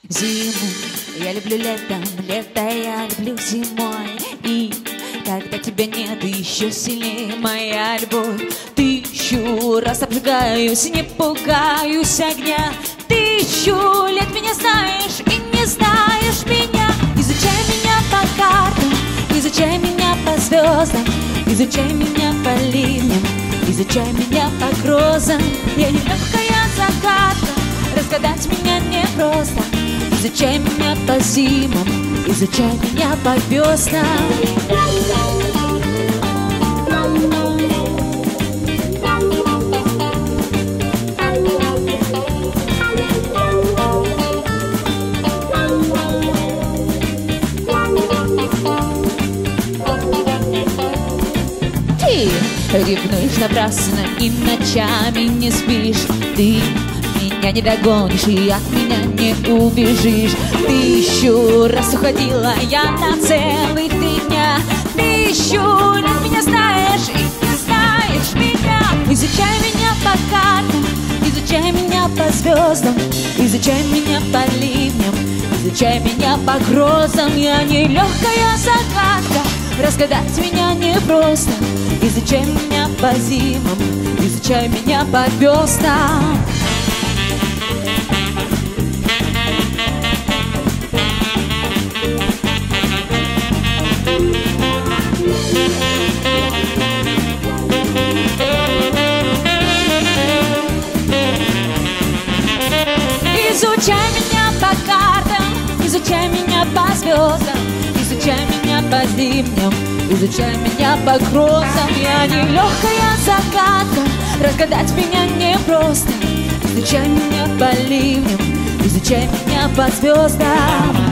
Зиму я люблю летом, лето я люблю зимой. И когда тебя нет, еще сильнее моя любовь. 1000 раз обжигаюсь, не пугаюсь огня. 1000 лет меня знаешь и не знаешь меня. Изучай меня по картам, изучай меня по звездам, изучай меня по ливням, изучай меня по грозам. Я нелегкая загадка, разгадать меня непросто. Изучай меня по зимам, изучай меня по веснам. Ты ревнуешь напрасно и ночами не спишь. Ты меня не догонишь и от меня не убежишь. 1000 раз уходила я на целых 3 дня. 1000 лет меня знаешь и не знаешь меня. Изучай меня по картам, изучай меня по звездам, изучай меня по ливням, изучай меня по грозам. Я не легкая загадка, разгадать меня непросто. Изучай меня по зимам, изучай меня по веснам. Изучай меня по картам, изучай меня по звездам, изучай меня по зимням, изучай меня по грозам. Я не легкая загадка, разгадать меня непросто. Изучай меня по ливням, изучай меня по звездам.